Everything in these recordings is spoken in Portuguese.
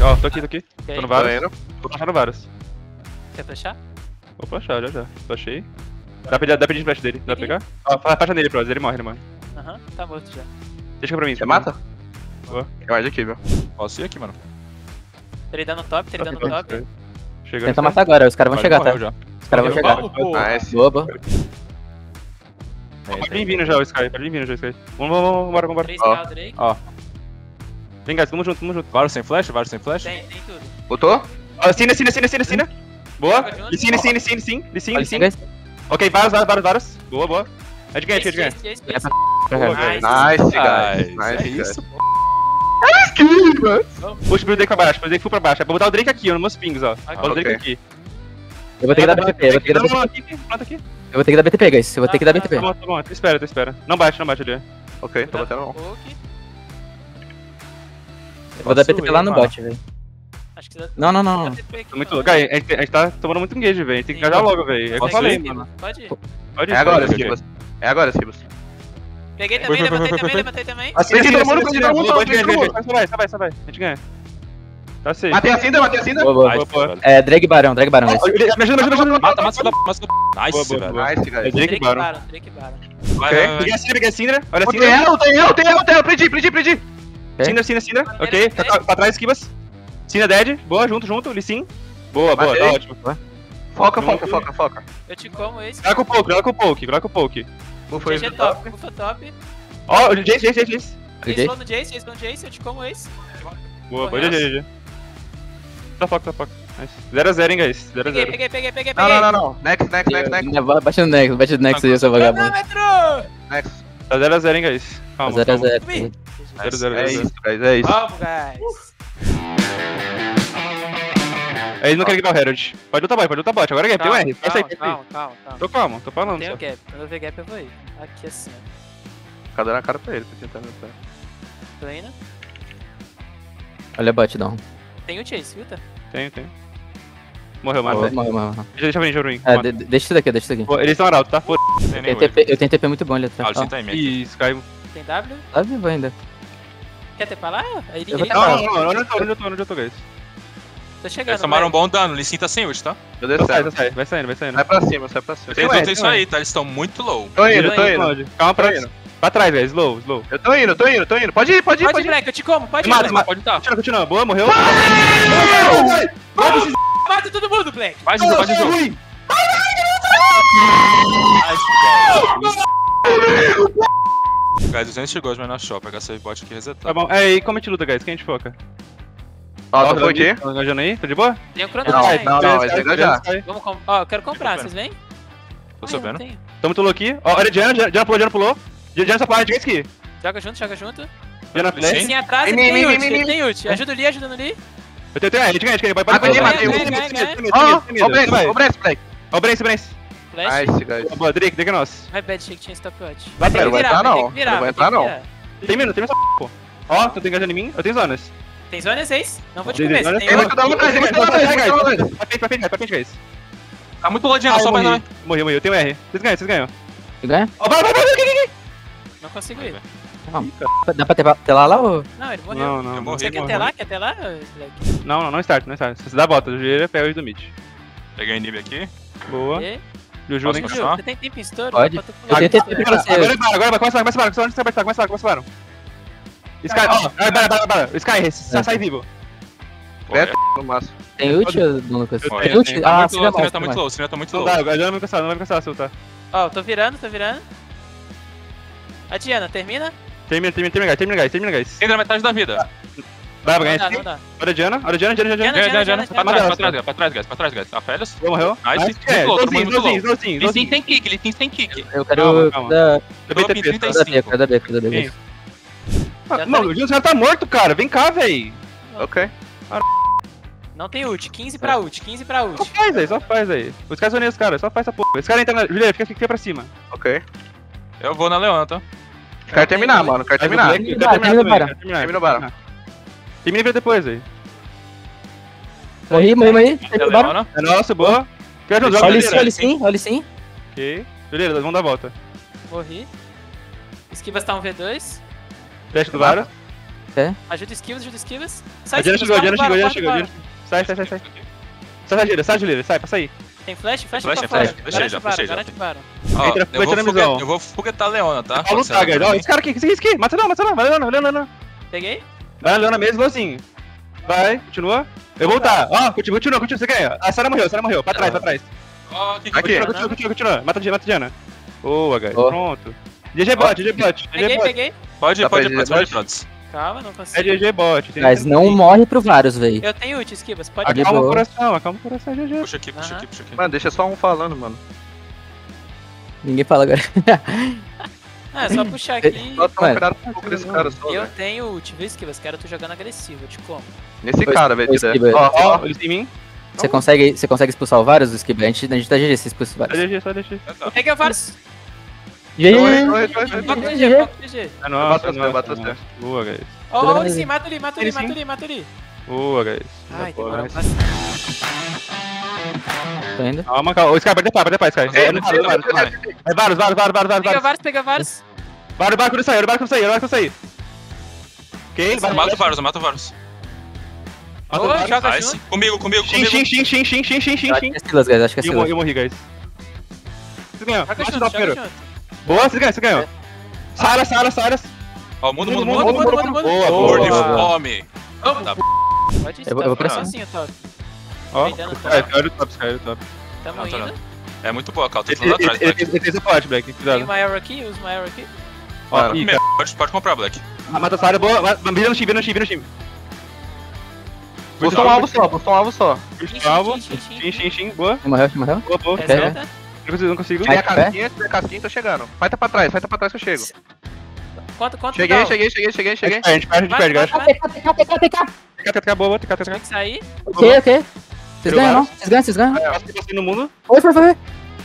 Ó, tô aqui. Ok. Tô no Varus. Vou flashar no Varus. Quer flashar? Vou flashar, já. Flashei. Dá pra pedir flash dele. Dá pra pegar? Ó, flasha nele, Proz. Ele morre. Aham, tá morto já. Deixa pra mim. Você mata? Boa. Eu acho aqui, viu? Posso ir aqui, mano. Tradando top, tradando top. Chega. Tenta matar agora, os caras vão chegar, tá? Já. Os caras vão chegar. Vamos, pô. Nice. Boa, boa. Pode vir vindo já o Sky. Vambora. Três Ó. K, Drake. Vem, guys, tamo junto. Varus sem flash? Tem tudo. Botou? Ó, Cina. Boa. Joga junto. Licine. Ok, vários. Boa. É de ganha. Chase. Pra cá. Nice. Nice, guys. É Nice, isso, guys. pô. Puxa pro Drake pra baixo, full pra baixo. É pra botar o Drake aqui, ó, nos meus pings, ó. Bota o Drake ok. aqui. Eu vou ter que dar BTP, Não, aqui. Planta aqui. Eu vou ter que dar BTP, guys. Eu vou ter que dar BTP. Tá bom. Tu espera. Não bate ali. Ok, tô batendo não. Poke. Eu vou dar BTP lá no bot, velho. Acho que dá. Não. Tô muito louco. Guys, a gente tá tomando muito engage, velho. Tem que engajar logo, velho. É o que eu Posso falei, ir? mano. Pode ir. Pode ir. É agora, pode ir. Skibas. É agora, Skibas. Peguei também, levantei também. Assim, Tem todo mundo, tem todo mundo, Boa, tem todo mundo. Só vai. A gente ganha. Tá safe. Matei a Cinda. Boa. Nice, boa. velho. É, Drag Barão, guys. Me ajuda. Mata. Nice, Boa. velho. Nice, guys. Drake Baron. Drake Baron. Vai. Peguei a Syndra. Olha a Tem Syndra. ela. Prendi. Syndra. Ok, pra trás, esquivas. Syndra dead. Boa, junto. Lissin. Boa, Matei. tá ótimo. Foca. Eu te como esse. Joga com o poke. Bufa GG top, bufa top. Ó, o Jace. Jace no Jace, eu te como esse. Boa, GG. Tá foco. Nice. 0x0, hein, guys. 0x0. Peguei. Não. Next. Bate no Nex aí, seu vagabundo. Cronômetro! Next. Tá 0x0, hein, guys. Calma. 0x0. 0x0. É isso, guys, é isso. Vamos, guys. Eles não querem dar o Herald. Pode lutar bot. Agora é gap, tem um R. Passa aí. Calma. Tô calmo, tô falando Tem só. o gap. Quando eu ver gap, eu vou ir. Aqui assim, ó. Fica dando a cara pra ele, tô tentando. Tô indo. Olha bot, não. Tem o Chase, viu, tá? Tem. Morreu. Morreu. Deixa pra mim. É, deixa isso daqui. Pô, eles estão arauto, tá? Foda. Eu tenho TP muito bom ali Ah, atrás. o Shin tá em mim aqui. Ih, Sky. Tem W? Tá vivo ainda. Quer ter pra lá? Aí Eu vou Não, onde eu tô, guys? Tô chegando. Eles tomaram um bom dano, Lissin tá sem ult, tá? Eu desço. Vai saindo. Sai pra cima. Eu tenho tudo isso aí, tá? Eles estão muito low. Tô indo. Calma Tô indo. pra trás, guys. Slow. Eu tô indo. Pode ir. Pode ir, Black, eu te como, pode ir. Mata. Pode tá. Continua. Boa, morreu. Mata todo mundo, Black. Vai, Gil. Guys, 200 de gold, mas na shop. Pegar save bot aqui e resetar. Tá bom. E como a gente luta, guys? Quem a gente foca? Ó, tu foi aqui? Tá engajando aí? Tá de boa? Tem o cronômetro aí. Não, vai engajar. Vamos Ó, eu quero comprar, vocês vêm? Tô sabendo. Tamo tudo aqui. Ó, olha a Diana pulou. Diana só para de aqui. Joga junto. Diana Sim. flash. Sim, atrás, ele tem ult. Ajuda o Lee. Eu tenho a gente ganha. Matei. Ó, o Brence, Black. Ó, o Brence. Flash. Nice, guys. Boa, Drake é nosso. Vai bad, achei que tinha stopwatch. Vai entrar, não. Não vai entrar, não. Tem minuto, essa pô. Ó, tu tá engajando em mim? Eu tenho zonas. Tem zonas 6? Não vou te Tem comer, zonas. tem Vai dar uma atrás, Pra frente, guys. Tá muito low, Diana, só mais não. Morri. Eu tenho R. Vocês ganham. Tu ganha? Ó, vai. Não consigo ir. Dá pra ter lá ou... Não, ele morreu. Não. Eu morri. Você quer ter lá? Black? Não start. Você dá a bota, o Jureira pega o do mid. Peguei inib aqui. Boa. E? Juju nem Posso Ju, continuar? você tem tempo em estouro? Pode. Dá pra tu Eu tenho TP pra você. Agora vai, começa a onde você vai estar? Começa Sky, ó, para. Sky, sai vivo. No máximo. Tem ult, Lucas? Eu Tem ult? Ah, você já Tá mostra. muito low, Sinha tá muito Não low. dá, agora não vai me cansar se ultar. Ó, tô virando. A Diana, termina? Termina, guys. Entra na metade da vida. Vai, Não ganha dá, esse. não dá. Olha a Diana. Diana. Pra trás, guys. A Felios. Boa, morreu. Nice. Muito low, todo mundo muito low. Slowzinho. Lissin tem kick. Eu quero... Calma. Cada Top em 35. B. Quem? Mano, o Júnior já tá morto, cara. Vem cá, véi. Ok. Não tem ult, 15 pra ult. Só faz aí. Os caras vão os caras, só faz essa porra. Esse cara entra na... Juliana, fica pra cima. Ok. Eu vou na Leona, tá? Quero terminar, mano. Quero terminar. Termina o Barão. Termina o Barão. Termina e vira depois aí. Morri. É Leona. É nosso, boa. Quer ajudar? Olha sim. Ok. Juliana, vamos dar a volta. Morri. Esquivas tá um V2. Teste do Varo. Ajuda esquivas. Sai, A Diana chegou, a Diana chegou, a Diana chegou. bora. Sai. Sai, Juliana, sai, Juliana, sai. Tem flash pra Flash, fora. flash, deixei já. Garante Baron. Ó, Entra, eu vai ter na visão. vou foguetar a Leona, tá? Vai lutar, guys. Ó, esse cara aqui, esse aqui. Mata não, vai Leona. Peguei. Vai, Leona mesmo, slowzinho. Vai, continua. Eu vou voltar. Ó, continua, você ganha. A Sarah morreu. Pra trás. Ó, quem Aqui. Continua. Mata a Diana. Boa, guys. Boa. Pronto. GG bot. Peguei. Pode Dá pra ir, ir, pode ir, Prods. Calma, não É consigo. GG bot. tem- Mas não morre pro Varus, velho. Eu tenho ult, esquivas. Pode De ir. Acalma o boa. coração, GG. Puxa aqui. Mano, deixa só um falando, mano. Ninguém fala agora. Ah, é só puxar aqui. Só toma Mano. cuidado com um pouco desse cara só, Eu velho. tenho ult, viu, esquivas? Quero tu jogando agressivo, eu te como. Nesse cara, velho. Pois, direto. Skiba. Ó, Ó, eles em mim. Você consegue expulsar o Varus, Skip? A gente tá GG se expulsa o Só Varus. GG. Peguei o Varus. GG! Corre. Foco GG. GG, foco GG. É nossa, Bateu você. Boa, guys. Ó, ele sim, mata ali. Boa, guys. Ai, Boa, demorou guys. bastante. Tô indo. Calma. O Sky, pode tapar, Sky. É, Vai, Varus. Pega Varus. Varus quando sair. Ok, Eu mato o Varus. Mata o Oi, Varus. joga Nice. junto. Comigo. Xim. Acho que é Silas, guys. Acho que é Silas. Eu morri, guys. Você ganhou. Joga Mata o junto, top joga primeiro. junto. Boa, você ganhou. Saras. Ó, mundo. Boa, Morro de boa. fome. Pode ir, Eu vou tá pra sozinho, top. Ó, Peidando Sky, top. caiu do top. Tamo Não, tá indo. não. É muito boa, Cal. Tô tudo atrás, Black. Ele fez a plot, Black. Tem Cuidado. uma arrow aqui, usa uma arrow aqui. Ó, ih, cara. Pode comprar, Black. Mata a Sarah, boa. Vira no time. Postou um alvo só. Alvo. Xim. Xim. Boa. Morreu? Boa. Reseta. Não consigo. Se der Ai, casquinha, tô chegando. Vai tá pra trás que eu chego. Quanto Cheguei. A gente perde, guys. TK, boa. Tem que sair. Ok. Vocês Tirou ganham, não? Varus? Vocês ganham. Nossa, que no mundo. Foi. Vamos.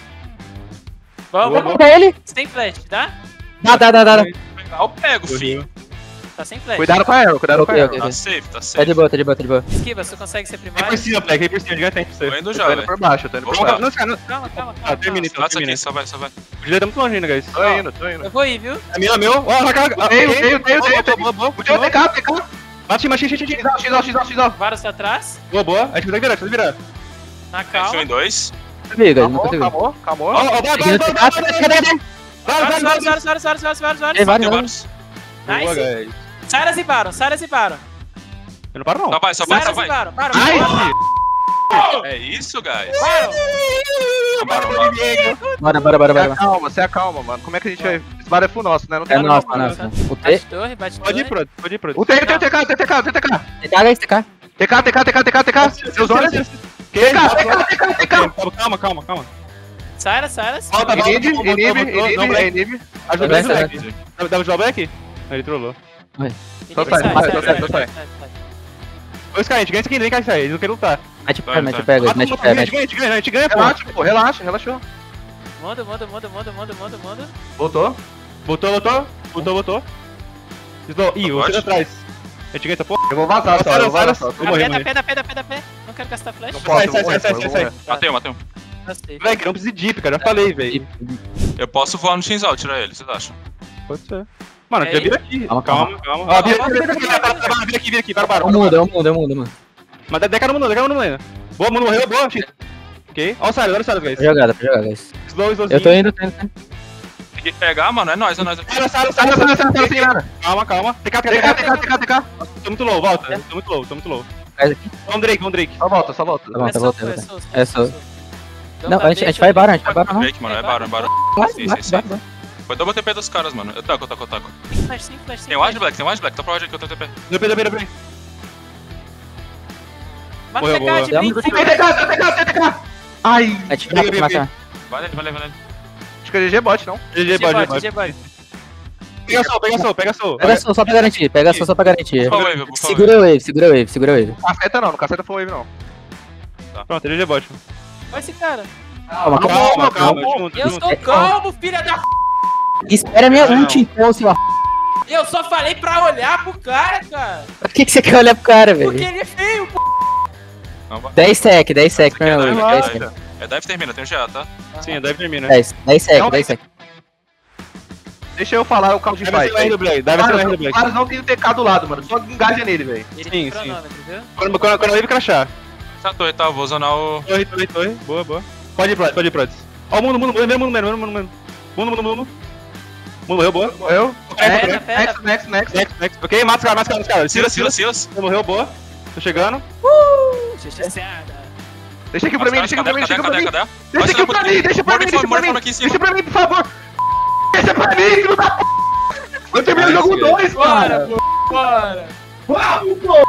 Boa. Mata ele. Sem flash, tá? Dá. Eu pego, filho. Tá sem flash. Cuidado com a arrow. Ok. Tá safe. Tá de boa. Esquiva, você consegue ser Aí primário? por cima, Black. Aí por cima. Gigante pra Tô você. indo Tô já, indo velho. por baixo, tô indo por Vamos baixo. Não, cara, não. Calma. Termina então. Lança aqui, só vai. O Juliano tá muito longe ainda, guys. Tô indo. Eu vou ir, viu? É meu. Ó, raca. Tenho. Boa. O teu TK. Mate. XL. Varus tá atrás. Boa. A gente consegue virar. Na Fechou calma. em 2. Não consigo. Acabou. Ó, Varus. Vai. Varus. Boa, Nice. guys. Saras e Baron. Eu não paro, não. Só vai. Saras e Baron. Nice! É isso, guys. Bora. Se acalma, mano. Como é que a gente vai... Esse bar é full nosso, né? Não tem É como nosso. falar. O T. Bate torre, bate Pode torre. ir, Prod. O tem TK. TK. TK. Seus olhos. TK. Calma. Saras. Inibe. Ajuda Vai, o Black. Dá o job Black? Ele trollou. Só sai. Ô, Sky, a gente ganha isso aqui, nem quer sair. Eles não querem lutar. Mete Vai. pega. Mata Mete uma, pega. a gente ganha, pô. Relaxa, pô. Relaxou. Manda. Voltou. Botou. Slow. Ih, você tá atrás. A gente ganha essa porra. Eu vou vazar só. Eu morri. Pé. Não quero gastar flash. Não posso, Sai. Matei. Gastei. Black, não precisa de deep, cara. Já falei, velho. Eu posso voar no Shinzal, tirar ele, vocês acham? Pode ser. Mano, E já aí? vira aqui. Calma. Ó, vira aqui. Para. É o mundo. Mas deca no mundo ainda. Boa, mundo morreu, boa. Ok. Ó o Saras, guys. Pra jogar, guys. Slowzinho. Eu tô indo. Tem que pegar, mano, é nóis aqui. Saras. Calma. TK. Tô muito low, volta. Tô muito low. Faz aqui. Vamos Drake. Só volta. Tá bom, É volta. só. É só. Não, a gente vai Baron, não. Drake, mano, é Baron. Vai. Foi double TP dos caras, mano. Eu taco. Sem flash. Tem o Ward Black, tá pra onde que eu tô TP. Deu. Mata Boa, o boa. TK de 20. TK. Ai. A gente vai matar. Vale. Acho que é GG bot, não? GG bot. Pega Soul. Pega só pra garantir. Por favor, Segura a wave. Caceta não caceta foi wave não. Pronto, GG bot. Olha esse cara. Calma. Junto. Eu estou calmo, filha da... Espera minha ult então, seu Eu só falei pra olhar pro cara. Por que você quer olhar pro cara, Porque velho? ele é feio, pô. 10 sec pra minha ult. 10 sec. É dive termina, tem um GA, tá? Sim, deve terminar. 10 sec. Deixa eu falar o Couch Deve ser o R do Black, deve ser o R do Os Black. caras não tem o TK do lado, mano. Só engaja nele, velho. Ele Sim, tem sim. cronômetro, viu? Quando eu crachar. Essa torre, tá? Eu vou zonar o... Torre. Boa, boa. Pode ir, Prods. Ó, o mundo. Mundo morreu, boa. Morreu. Pera. Next. Ok, mata os caras. Silas. Morreu, boa. Tô chegando. Justiçada. Deixa aqui pra mim, deixa aqui pra mim. Cadê? Deixa aqui pra mim, deixa pra mim. Deixa pra mim, por favor. Deixa pra mim, filho da p. Eu terminei o jogo 2, cara. Bora. Uau, pô.